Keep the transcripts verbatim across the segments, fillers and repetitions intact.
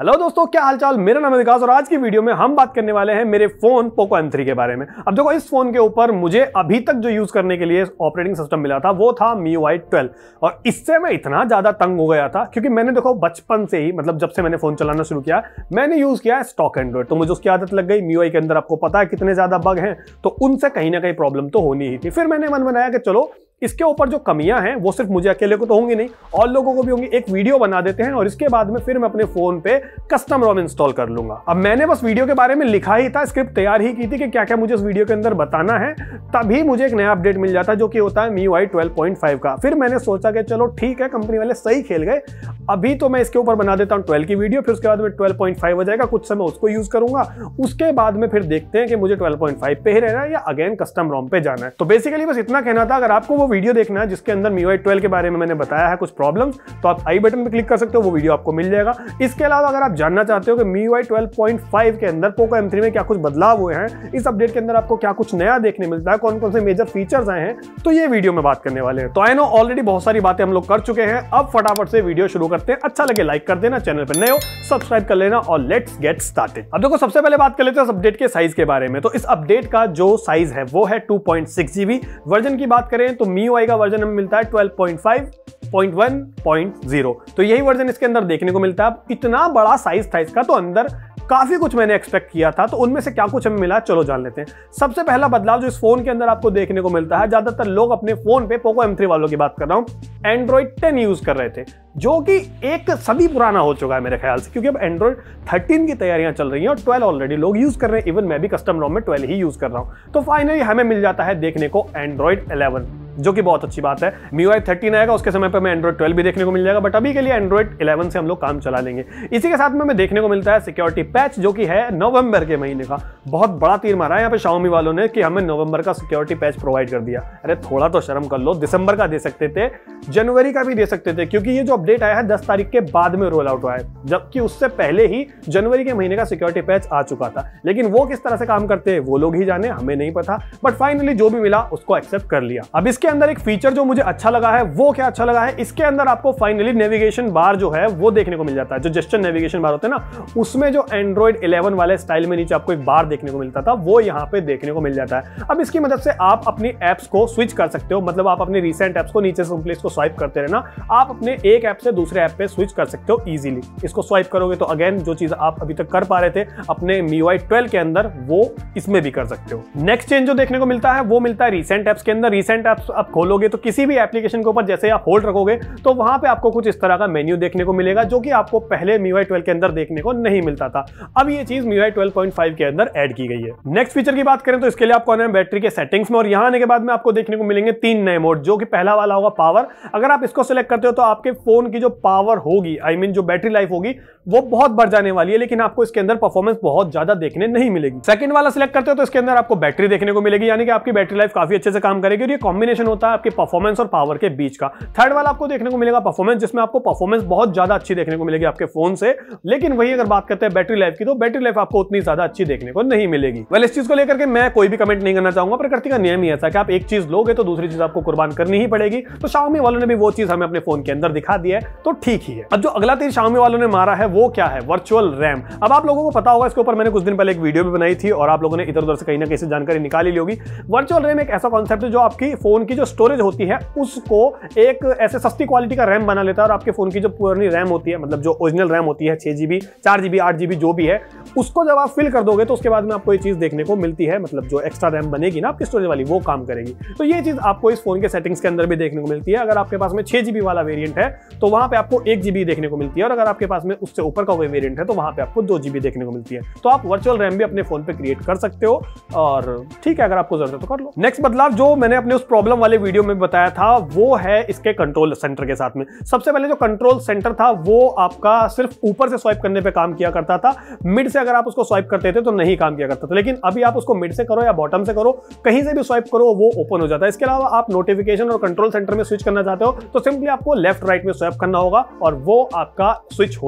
Hello दोस्तों, क्या हालचाल। मेरा नाम है विकास और आज की वीडियो में हम बात करने वाले हैं मेरे फोन पोको एम थ्री के बारे में। अब देखो, इस फोन के ऊपर मुझे अभी तक जो यूज करने के लिए ऑपरेटिंग सिस्टम मिला था वो था M I U I twelve और इससे मैं इतना ज्यादा तंग हो गया था क्योंकि मैंने देखो बचपन से ही, मतलब जब से मैंने फोन चलाना शुरू किया, मैंने यूज किया है स्टॉक एंड्रॉइड, तो मुझे उसकी आदत लग गई। M I U I के अंदर आपको पता है कितने ज्यादा बग हैं, तो उनसे कहीं ना कहीं प्रॉब्लम तो होनी ही थी। फिर मैंने मन बनाया कि चलो इसके ऊपर जो कमियां हैं वो सिर्फ मुझे अकेले को तो होंगी नहीं, और लोगों को भी होंगी, एक वीडियो बना देते हैं और इसके बाद में फिर मैं अपने फोन पे कस्टम रोम इंस्टॉल कर लूंगा। अब मैंने बस वीडियो के बारे में लिखा ही था, स्क्रिप्ट तैयार ही की थी कि क्या क्या मुझे इस वीडियो के अंदर बताना है, तभी मुझे एक नया अपडेट मिल जाता है जो कि होता है M I U I twelve point five का। फिर मैंने सोचा कि चलो ठीक है, कंपनी वाले सही खेल गए, अभी तो मैं इसके ऊपर बना देता हूँ ट्वेल्व की वीडियो, फिर उसके बाद में ट्वेल्व पॉइंट फाइव हो जाएगा, कुछ समय उसको यूज करूंगा, उसके बाद में फिर देखते हैं कि मुझे ट्वेल्व पॉइंट फाइव पे ही रहना है या अगेन कस्टम रोम पे जाना है। तो बेसिकली बस इतना कहना था। अगर आपको वो वीडियो देखना है जिसके अंदर M I U I twelve के बारे में मैंने बताया है कुछ प्रॉब्लम्स, तो आप आई बटन पे क्लिक कर सकते हो, वो वीडियो आपको मिल जाएगा। इसके अलावा अगर आप जानना चाहते हो कि M I U I twelve point five के अंदर पोको एम थ्री में क्या कुछ बदलाव हुए हैं, इस अपडेट के अंदर आपको क्या कुछ नया देखने मिलता है, कौन कौन से मेजर फीचर्स आए हैं, तो ये वीडियो में बात करने वाले हैं। तो आई नो ऑलरेडी बहुत सारी बातें हम लोग कर चुके हैं, अब फटाफट से वीडियो शुरू करते हैं। अच्छा लगे लाइक कर देना, चैनल पर नए हो सब्सक्राइब कर लेना और लेट्स गेट स्टार्टेड। अब देखो, सबसे पहले बात कर लेते हैं इस अपडेट के साइज के बारे में। तो इस अपडेट का जो साइज है वो है two point six GB. Version की बात करें तो M I U I का वर्जन हमें मिलता है twelve point five point one point zero, तो यही वर्जन इसके अंदर देखने को मिलता है। इतना बड़ा साइज था इसका, तो अंदर काफी कुछ मैंने एक्सपेक्ट किया था, तो उनमें से क्या कुछ हमें मिला चलो जान लेते हैं। सबसे पहला बदलाव जो इस फोन के अंदर आपको देखने को मिलता है, ज्यादातर लोग अपने फोन पे, पोको एम थ्री वालों की बात कर रहा हूं, एंड्रॉइड टेन यूज कर रहे थे, जो कि एक सदी पुराना हो चुका है मेरे ख्याल से, क्योंकि अब एंड्रॉइड थर्टीन की तैयारियां चल रही हैं और ट्वेल्व ऑलरेडी लोग यूज कर रहे हैं। इवन मैं भी कस्टम रोम में ट्वेल्व ही यूज कर रहा हूं। तो फाइनली हमें मिल जाता है देखने को एंड्रॉइड इलेवन, जो कि बहुत अच्छी बात है। M I U I thirteen आएगा, उसके समय पर मैं एंड्रॉइड ट्वेल्व भी देखने को मिल जाएगा, बट अभी के लिए एंड्रॉइड इलेवन से हम लोग काम चला लेंगे। इसी के साथ में हमें देखने को मिलता है सिक्योरिटी पैच, जो कि है नवंबर के महीने का। बहुत बड़ा तीर मारा है यहाँ पे Xiaomi वालों ने कि हमें नवंबर का सिक्योरिटी पैच प्रोवाइड कर दिया। अरे थोड़ा तो शर्म कर लो, दिसंबर का दे सकते थे, जनवरी का भी दे सकते थे, क्योंकि ये जो अपडेट आया है दस तारीख के बाद में रोल आउट हुआ है, जबकि उससे पहले ही जनवरी के महीने का सिक्योरिटी पैच आ चुका था। लेकिन वो किस तरह से काम करते हैं वो लोग ही जाने, हमें नहीं पता, बट फाइनली जो भी मिला उसको एक्सेप्ट कर लिया। अब इसके अंदर एक फीचर जो मुझे अच्छा लगा है, वो क्या अच्छा लगा है, इसके अंदर आपको फाइनली नेविगेशन बार जो है वो देखने को मिल जाता है। जो जेस्चर नेविगेशन बार होते हैं ना, उसमें जो एंड्रॉइड इलेवन वाले स्टाइल में नीचे आपको एक बार देखने को मिलता था, वो यहाँ पे देखने को मिल जाता है। अब इसकी मदद से आप अपनी एप्स को स्विच कर सकते हो, मतलब आप अपने रिसेंट एप्स को नीचे से ऊपर इसको स्वाइप करते रहना, आप अपने एक ऐप से दूसरे ऐप पे स्विच कर सकते हो इजीली। इसको स्वाइप करोगे तो अगेन जो चीज आप अभी तक कर पा रहे थे अपने M I U I twelve के अंदर, वो इसमें भी कर सकते हो। नेक्स्ट चेंज जो देखने को मिलता है वो मिलता है रिसेंट एप्स के अंदर। रिसेंट एप्स आप खोलोगे तो किसी भी एप्लीकेशन के ऊपर जैसे आप होल्ड रखोगे तो वहां पे आपको कुछ इस तरह का मेन्यू देखने को मिलेगा, जो कि आपको पहले M I U I twelve के अंदर देखने को नहीं मिलता था। अब ये चीज M I U I twelve point five के अंदर ऐड की गई है। नेक्स्ट फीचर की बात करें तो इसके लिए आपको आना है बैटरी के सेटिंग्स में, और यहां आने के बाद में आपको देखने को मिलेंगे तीन नए मोड, जो कि पहला वाला होगा पावर। अगर आप इसको सिलेक्ट करते हो तो आपके फोन की जो पावर होगी, आई मीन जो बैटरी लाइफ होगी, वो बहुत बढ़ जाने वाली है, लेकिन आपको इसके अंदर परफॉर्मेंस बहुत ज्यादा देखने नहीं मिलेगी। सेकंड वाला सिलेक्ट करते हो तो इसके अंदर आपको बैटरी देखने को मिलेगी, यानी कि आपकी बैटरी लाइफ काफी अच्छे से काम करेगी, और ये कॉम्बिनेशन होता है आपके परफॉर्मेंस और पावर के बीच का। थर्ड वाला आपको देखने को मिलेगा परफॉर्मेंस, जिसमें आपको परफॉर्मेंस बहुत ज्यादा अच्छी देखने को मिलेगी आपके फोन से, लेकिन वही अगर बात करते हैं बैटरी लाइफ की, तो बैटरी लाइफ आपको उतनी ज्यादा अच्छी देखने को नहीं मिलेगी। वेल, इस चीज को लेकर के मैं कोई भी कमेंट नहीं करना चाहूंगा, प्रकृति का नियम ही ऐसा है कि आप एक चीज लोगे तो दूसरी चीज आपको कुर्बान करनी ही पड़ेगी। तो Xiaomi वालों ने भी वो चीज हमें अपने फोन के अंदर दिखा दिया है, तो ठीक ही है। अब जो अगला तीर Xiaomi वालों ने मारा है वो क्या है, वर्चुअल रैम। अब आप लोगों को पता होगा, इसके ऊपर मैंने कुछ दिन पहले एक वीडियो भी बनाई थी और आप लोगों ने इधर उधर से कहीं ना कहीं से जानकारी निकाली ली होगी। वर्चुअल रैम एक ऐसा कॉन्सेप्ट है जो आपकी फोन की जो स्टोरेज होती है उसको एक ऐसे सस्ती क्वालिटी का रैम बना लेता है, और आपके फोन की जो पुरानी रैम होती है, मतलब जो ओरिजिनल रैम होती है छह जीबी, चार जीबी, आठ जीबी जो भी है, उसको जब आप फिल कर दोगे तो उसके बाद में आपको ये चीज देखने को मिलती है, मतलब जो एक्स्ट्रा रैम बनेगी ना आपकी स्टोरेज वाली, वो काम करेगी। तो ये चीज आपको इस फोन के सेटिंग्स के अंदर भी देखने को मिलती है। अगर आपके पास में छह जीबी वाला वेरिएंट है तो वहां पे आपको एक जीबी देखने को मिलती है, और अगर आपके पास में उससे ऊपर का कोई वेरिएंट है तो वहां पे आपको दो जीबी देखने को मिलती है। तो आप वर्चुअल रैम भी अपने फोन पे क्रिएट कर सकते हो, और ठीक है, अगर आपको जरूरत है तो कर लो। नेक्स्ट बदलाव जो मैंने अपने उस प्रॉब्लम वाले वीडियो में बताया था वो है इसके कंट्रोल सेंटर के साथ में। सबसे पहले जो कंट्रोल सेंटर था वो आपका सिर्फ ऊपर से स्वाइप करने पे काम किया करता था, मिड से अगर आप उसको स्वाइप करते थे तो नहीं काम किया करता था, लेकिन अभी आप उसको मिड से करो या बॉटम से करो, कहीं से भी स्वाइप करो वो ओपन हो जाता है। इसके अलावा आप नोटिफिकेशन और कंट्रोल सेंटर में स्विच करना चाहते हो तो सिंपली आपको लेफ्ट राइट में स्वाइप करना होगा और वो आपका स्विच होता रहेगा।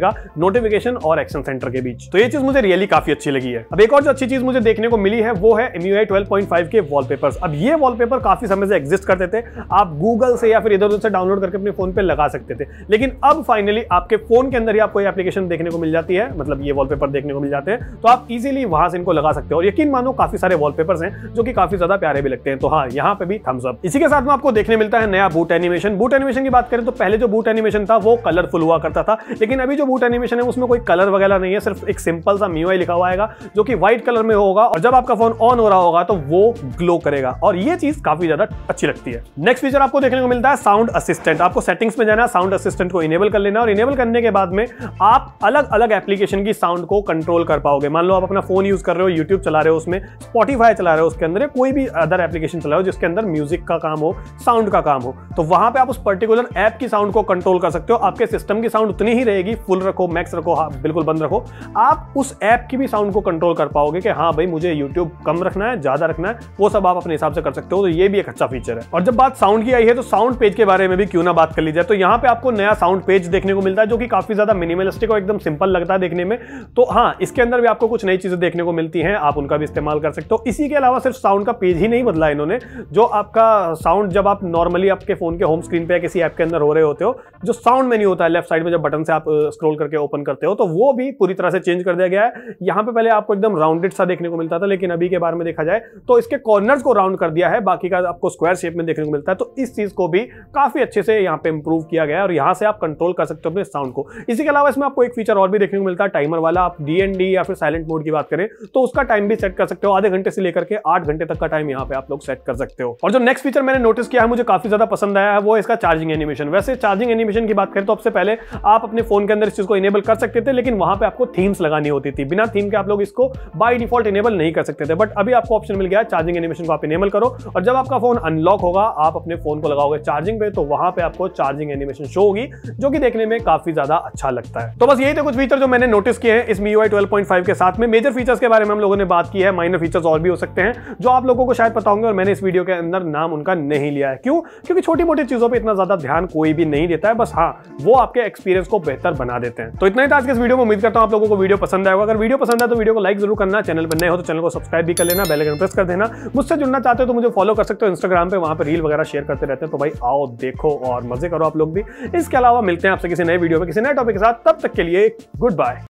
मिलेगा नोटिफिकेशन और एक्शन सेंटर के बीच। तो ये चीज मुझे रियली काफी अच्छी लगी है। अब एक और जो अच्छी चीज मुझे देखने को मिली है वो है M I U I twelve point five के वॉलपेपर्स। अब ये वॉलपेपर काफी समय से एग्जिस्ट करते थे, आप गूगल से या फिर इधर उधर से डाउनलोड करके अपने फोन पे लगा सकते थे, लेकिन अब फाइनली आपके फोन के अंदर ही आपको ये एप्लीकेशन देखने को मिल जाती है, मतलब ये वॉलपेपर देखने को मिल जाते हैं, तो आप इजीली वहां से इनको लगा सकते हो। और यकीन मानो काफी सारे वॉलपेपर्स हैं जो कि काफी ज्यादा प्यारे भी लगते हैं। तो हाँ, यहाँ पे भी थम्स अप। इसी के साथ में आपको देखने मिलता है नया बूट एनिमेशन। बूट एनिमेशन की बात करें तो पहले जो बूट एनिमेशन था वो कलरफुल हुआ करता था, लेकिन अभी जो बूट एनिमेशन है उसमें कोई कलर वगैरह नहीं है, सिर्फ एक सिंपल सा M I U I लिखा हुआ आएगा जो कि व्हाइट कलर में होगा, और जब आपका फोन ऑन हो रहा होगा तो वो ग्लो करेगा, और ये चीज काफी ज्यादा अच्छी लगती है। नेक्स्ट फीचर आपको देखने को मिलता है साउंड असिस्टेंट। आपको सेटिंग्स में जाना है, साउंड असिस्टेंट को इनेबल कर लेना, और इनेबल करने के बाद में आप अलग अलग एप्लीकेशन की साउंड को कंट्रोल कर पाओगे। मान लो आप अपना फोन यूज कर रहे हो, यूट्यूब चला रहे हो, उसमें स्पॉटिफाई चला रहे हो, उसके अंदर कोई भी अदर एप्लीकेशन चला रहे हो जिसके अंदर म्यूजिक का काम हो, साउंड का काम हो, तो वहां पे आप उस पर्टिकुलर ऐप की साउंड को कंट्रोल कर सकते हो। आपके सिस्टम की साउंड उतनी ही रहेगी, फुल रखो, मैक्स रखो, हाँ बिल्कुल बंद रखो, आप उस ऐप की भी साउंड को कंट्रोल कर पाओगे कि हाँ भाई मुझे यूट्यूब कम रखना है, ज्यादा रखना है, वो सब आप अपने हिसाब से कर सकते हो। तो ये भी एक अच्छा फीचर है। और जब बात साउंड की आई है तो साउंड पेज के बारे में भी क्यों ना बात कर ली जाए। तो यहाँ पे आपको नया साउंड पेज देखने को मिलता है जो कि काफी ज्यादा मिनिमलिस्टिक और एकदम सिंपल लगता है देखने में। तो हाँ, इसके अंदर भी आपको कुछ नई चीजें देखने को मिलती हैं, आप उनका भी इस्तेमाल कर सकते हो। इसी के अलावा सिर्फ साउंड का पेज ही नहीं बदला इन्होंने, जो आपका साउंड जब आप नॉर्मली आपके फोन के होम स्क्रीन पे किसी ऐप के अंदर हो रहे होते हो, जो साउंड मेन्यू होता है लेफ्ट साइड में, जब बटन से आप स्क्रॉल करके ओपन करते हो, तो वो भी पूरी तरह से चेंज कर दिया गया है। यहाँ पे पहले आपको एकदम राउंडेड सा देखने को मिलता था, लेकिन अभी के बारे में देखा जाए तो इसके कॉर्नर्स को राउंड कर दिया है, बाकी का आपको स्क्वायर शेप में देखने को मिलता है। तो इस चीज को भी काफी अच्छे से यहाँ पे इंप्रूव किया गया है, और यहाँ से आप कंट्रोल कर सकते हो अपने साउंड को। इसी के अलावा इसमें आपको एक फीचर और भी देखने को मिलता है, टाइमर वाला। आप डी एन डी या फिर साइलेंट मोड की बात करें तो उसका टाइम भी सेट कर सकते हो, आधे घंटे से लेकर के आठ घंटे तक का टाइम यहाँ पे आप लोग सेट कर सकते हो। और जो नेक्स्ट फीचर मैंने नोटिस किया है, मुझे काफी ज्यादा पसंद आया है, वो इसका चार्जिंग एनिमेशन। वैसे चार्जिंग एनिमेशन की बात करें तो सबसे पहले आप अपने फोन के अंदर इस चीज को इनेबल कर सकते थे, लेकिन वहां पे आपको थीम्स लगानी होती थी। बिना थीम के आप लोग इसको बाय डिफॉल्ट इनेबल नहीं कर सकते थे, बट अभी आपको ऑप्शन मिल गया है, चार्जिंग एनिमेशन को आप इनेबल करो, और जब आपका फोन अनलॉक होगा, आप अपने फोन को लगाओगे चार्जिंग पे, तो वहां पे आपको चार्जिंग एनिमेशन शो होगी, जो कि देखने में काफी ज्यादा अच्छा लगता है। तो बस यही थे कुछ फीचर जो मैंने नोटिस किए हैं इस M I U I twelve point five के साथ में। मेजर फीचर्स के बारे में हम लोगों ने बात की है, माइनर फीचर्स और भी हो सकते हैं जो आप लोगों को शायद पता होंगे, और मैंने इस वीडियो के अंदर नाम उनका नहीं लिया है। क्यों? क्योंकि छोटी मोटी चीजों पे इतना ज्यादा ध्यान कोई भी नहीं देता है, बस हाँ वो आपके एक्सपीरियंस को बेहतर बना देते हैं। तो इतना ही था आज के इस वीडियो में। उम्मीद करता हूं आप लोगों को वीडियो पसंद आएगा। अगर वीडियो पसंद आए तो वीडियो को लाइक जरूर करना, चैनल पर नए हो तो चैनल को सब्सक्राइब भी कर लेना, बेल आइकन प्रेस कर देना। मुझसे जुड़ना चाहते हो तो मुझे फॉलो कर सकते हो इंस्टाग्राम पे, वहां पे रील वगैरह शेयर करते रहते हैं, तो भाई आओ देखो और मजे करो आप लोग भी। इसके अलावा मिलते हैं आपसे किसी नए वीडियो में किसी नए टॉपिक के साथ, तब तक के लिए गुड बाय।